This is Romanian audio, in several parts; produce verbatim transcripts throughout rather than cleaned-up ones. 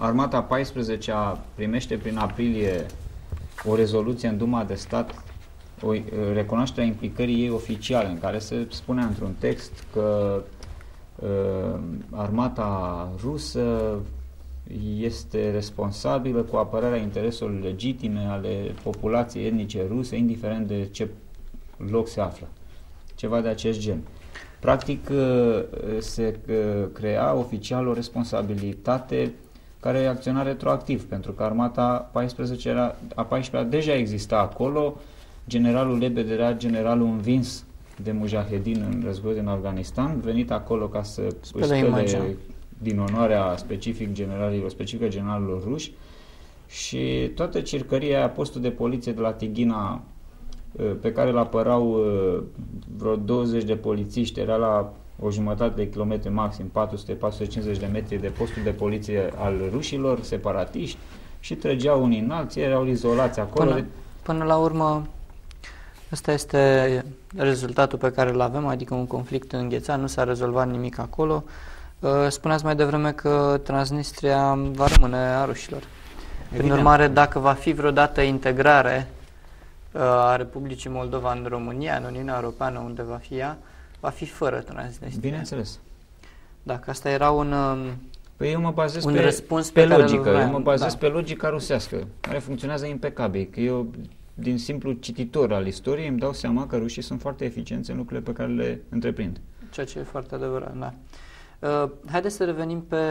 Armata paisprezecea primește prin aprilie o rezoluție în Duma de Stat, o recunoaștere a implicării ei oficiale, în care se spune într-un text că uh, armata rusă este responsabilă cu apărarea intereselor legitime ale populației etnice ruse, indiferent de ce loc se află. Ceva de acest gen. Practic se crea oficial o responsabilitate care acționa retroactiv, pentru că armata paisprezece era, a paisprezecea deja exista acolo, generalul Lebed era generalul învins de mujahedin în războiul din Afganistan, venit acolo ca să își spele din onoarea specific generalilor, specifică generalilor ruși, și toată circăria aia, postul de poliție de la Tighina, pe care îl apărau vreo douăzeci de polițiști, era la o jumătate de kilometri maxim, patru sute - patru sute cincizeci de metri de postul de poliție al rușilor, separatiști, și trăgeau unii în alții, erau izolați acolo. Până, până la urmă, ăsta este rezultatul pe care îl avem, adică un conflict înghețat, nu s-a rezolvat nimic acolo. Spuneați mai devreme că Transnistria va rămâne a rușilor. Evident. Prin urmare, dacă va fi vreodată integrare a Republicii Moldova în România, în Uniunea Europeană, unde va fi ea, va fi fără Transnistria. Bineînțeles. Dacă asta era un, păi eu mă bazez un pe, răspuns pe, pe logică, care eu mă bazez da. pe logica rusească, care funcționează impecabil. Că eu, din simplu cititor al istoriei, îmi dau seama că rușii sunt foarte eficienți în lucrurile pe care le întreprind. Ceea ce e foarte adevărat, da. Uh, haideți să revenim pe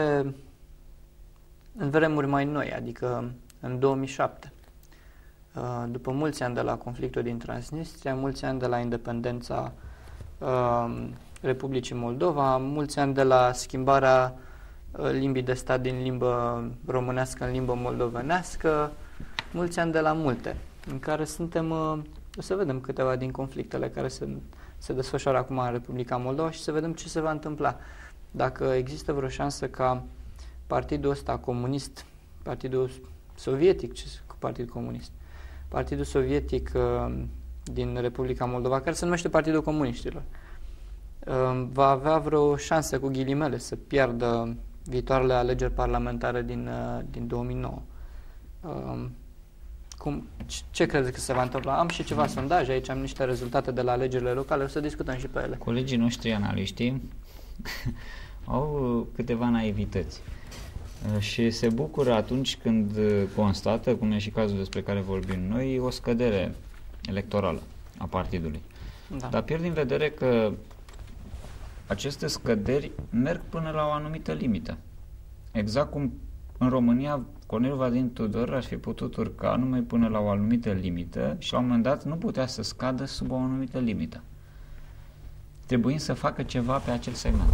în vremuri mai noi, adică în două mii șapte. Uh, după mulți ani de la conflictul din Transnistria, mulți ani de la independența uh, Republicii Moldova, mulți ani de la schimbarea uh, limbii de stat din limbă românească în limbă moldovenească, mulți ani de la multe, în care suntem, uh, o să vedem câteva din conflictele care se, se desfășoară acum în Republica Moldova și să vedem ce se va întâmpla. Dacă există vreo șansă ca partidul ăsta comunist, partidul sovietic, ce cu partid comunist, partidul sovietic uh, din Republica Moldova, care se numește Partidul Comuniștilor, uh, va avea vreo șansă, cu ghilimele, să piardă viitoarele alegeri parlamentare din, uh, din două mii nouă. Uh, cum, ce credeți că se va întâmpla? Am și ceva sondaje aici, am niște rezultate de la alegerile locale, o să discutăm și pe ele. Colegii noștri analiști au câteva naivități și se bucură atunci când constată, cum e și cazul despre care vorbim noi, o scădere electorală a partidului. Da. Dar pierd din vedere că aceste scăderi merg până la o anumită limită. Exact cum în România Corneliu Vadim Tudor ar fi putut urca numai până la o anumită limită și la un moment dat nu putea să scadă sub o anumită limită, trebuind să facă ceva pe acel segment.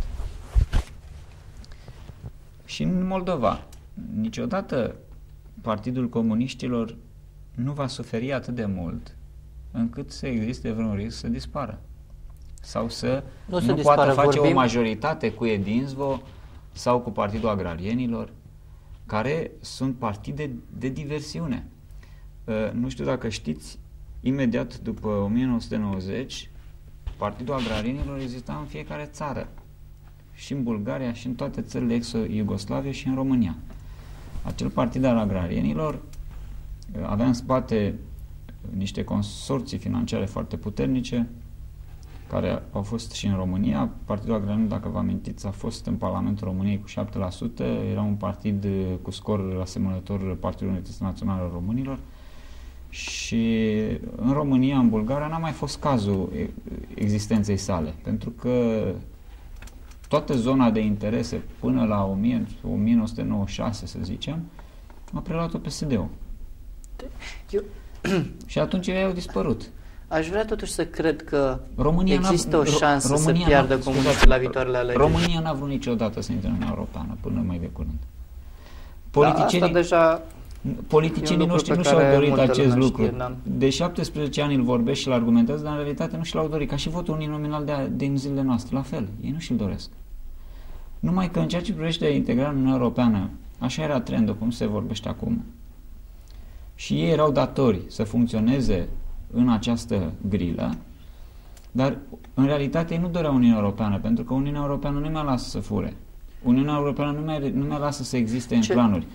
Și în Moldova, niciodată Partidul Comuniștilor nu va suferi atât de mult încât să existe vreun risc să dispară. Sau să nu, nu dispară, poată face vorbim... o majoritate cu Edinzvo sau cu Partidul Agrarienilor, care sunt partide de diversiune. Uh, nu știu dacă știți, imediat după o mie nouă sute nouăzeci, Partidul Agrarienilor exista în fiecare țară, și în Bulgaria, și în toate țările ex-Iugoslavie, și în România. Acel partid al agrarienilor avea în spate niște consorții financiare foarte puternice, care au fost și în România. Partidul Agrarienilor, dacă vă amintiți, a fost în Parlamentul României cu șapte la sută, era un partid cu scor asemănător Partidului Unității Naționale al Românilor. Și în România, în Bulgaria, n-a mai fost cazul existenței sale, pentru că toată zona de interese până la o mie nouă sute nouăzeci și șase, să zicem, a preluat-o P S D-ul. Eu... Și atunci ei au dispărut. Aș vrea totuși să cred că România există o șansă România să piardă comuniștii la viitoarele alegeri. România n-a vrut niciodată să intre în Uniunea Europeană, până mai de curând. Politicienii, da, asta deja politicienii noștri nu și-au dorit acest lucru. Știe, de șaptesprezece ani îl vorbesc și îl argumentează, dar în realitate nu și l-au dorit. Ca și votul uninominal de, din zilele noastre, la fel. Ei nu și-l doresc. Numai că în ceea ce privește integrarea în Uniunea Europeană, așa era trendul, cum se vorbește acum. Și ei erau datori să funcționeze în această grilă, dar în realitate ei nu doreau Uniunea Europeană, pentru că Uniunea Europeană nu mai lasă să fure. Uniunea Europeană nu mai, nu mai lasă să existe în ce, planuri.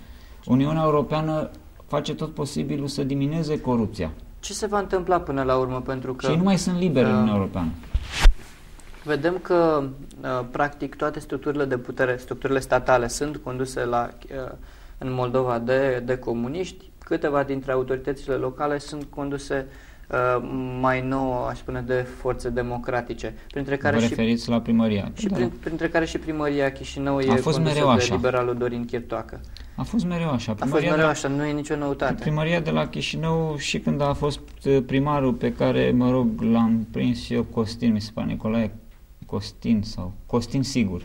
Uniunea Europeană face tot posibilul să diminueze corupția. Ce se va întâmpla până la urmă? Pentru că și nu mai sunt liberi în Uniunea Europeană. Vedem că, practic, toate structurile de putere, structurile statale sunt conduse la, în Moldova de, de comuniști. Câteva dintre autoritățile locale sunt conduse mai nou, aș spune, de forțe democratice. Printre care Vă și, referiți la primăria. Și da. prin, printre care și primăria Chișinău e fost condusă de așa. liberalul Dorin Chirtoacă. A fost mereu așa. Primăria a fost mereu așa, nu e nicio noutate. Primăria de la Chișinău, și când a fost primarul pe care, mă rog, l-am prins eu, Costin, mi se pare, Nicolae Costin sau Costin Sigur.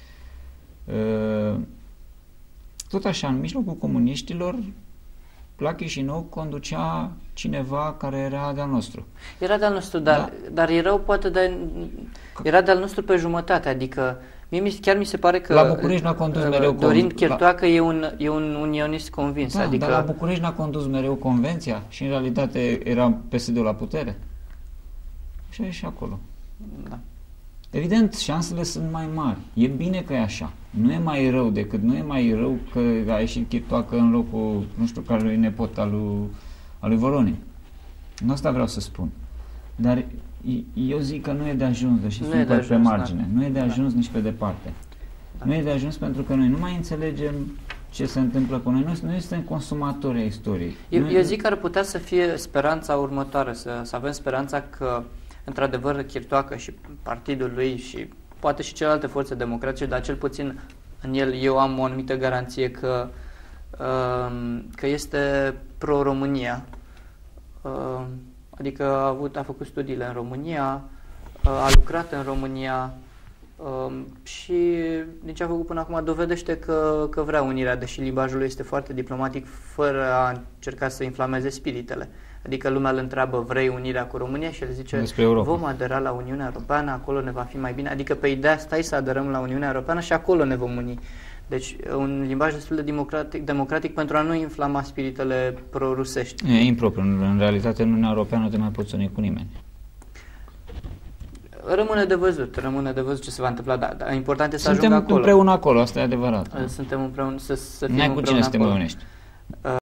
Tot așa, în mijlocul comuniștilor, la Chișinău conducea cineva care era de-al nostru. Era de-al nostru, dar, da. dar erau poate de, era de-al nostru pe jumătate, adică mie chiar mi se pare că la București n-a condus mereu Dorin Chirtoacă la... e, un, e un unionist convins. Da, adică... dar la București n-a condus mereu convenția și în realitate era P S D-ul la putere. Și e și acolo. Da. Evident, șansele sunt mai mari. E bine că e așa. Nu e mai rău decât, nu e mai rău că a ieșit Chirtoacă în locul, nu știu, care lui nepot al lui, al lui Voronin. Nu asta vreau să spun. Dar eu zic că nu e de ajuns, deși sunt pe, pe margine. Da. Nu e de ajuns da. nici pe departe. Da. Nu e de ajuns pentru că noi nu mai înțelegem ce se întâmplă cu noi. Noi, noi suntem consumatori ai istoriei. Eu, noi, eu zic că ar putea să fie speranța următoare, să, să avem speranța că într-adevăr Chirtoacă și partidul lui și poate și celelalte forțe democratice, dar cel puțin în el eu am o anumită garanție că, uh, că este pro-România. Uh, adică a, avut, a făcut studiile în România, uh, a lucrat în România uh, și din ce a făcut până acum dovedește că, că vrea unirea, deși limbajul lui este foarte diplomatic, fără a încerca să inflameze spiritele. Adică lumea îl întreabă, vrei unirea cu România? Și el zice, vom adera la Uniunea Europeană, acolo ne va fi mai bine. Adică pe ideea, stai să aderăm la Uniunea Europeană și acolo ne vom uni. Deci un limbaj destul de democratic, democratic pentru a nu inflama spiritele pro-rusești. E impropriu. În realitate, în Uniunea Europeană nu te mai poți uni cu nimeni. Rămâne de văzut, rămâne de văzut ce se va întâmpla, da, dar important este să Suntem ajungă acolo. împreună acolo, asta e adevărat. Suntem împreună, să, să fim N-ai împreună cu cine să te mai acolo. unești. Uh,